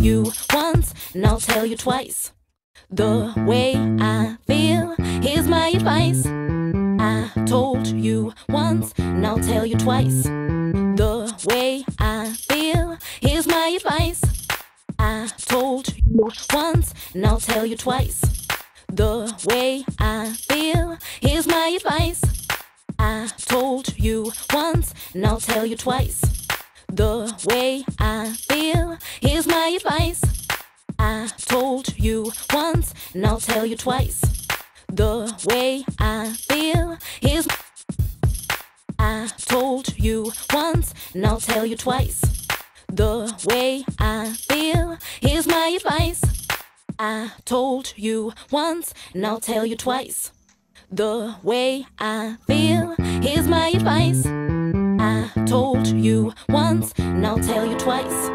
you once, and I'll tell you twice. The way I feel, here's my advice. I told you once, and I'll tell you twice. The way I feel, here's my advice. I told you once, and I'll tell you twice. The way I feel, here's my advice. I told you once, and I'll tell you twice. The way I feel, here's my advice. I told you once, and I'll tell you twice. The way I feel, here's I told you once, and I'll tell you twice. The way I feel, here's my advice. I told you once, and I'll tell you twice. The way I feel, here's my advice. I told you once, and I'll tell you twice.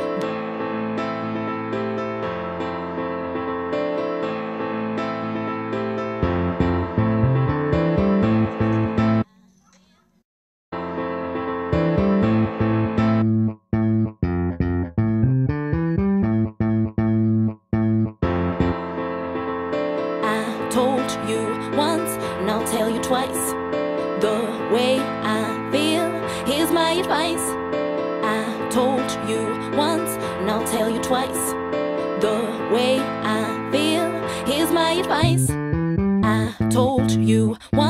Told you once, and I'll tell you twice. The way I feel, here's my advice. I told you once, and I'll tell you twice. The way I feel, here's my advice. I told you once.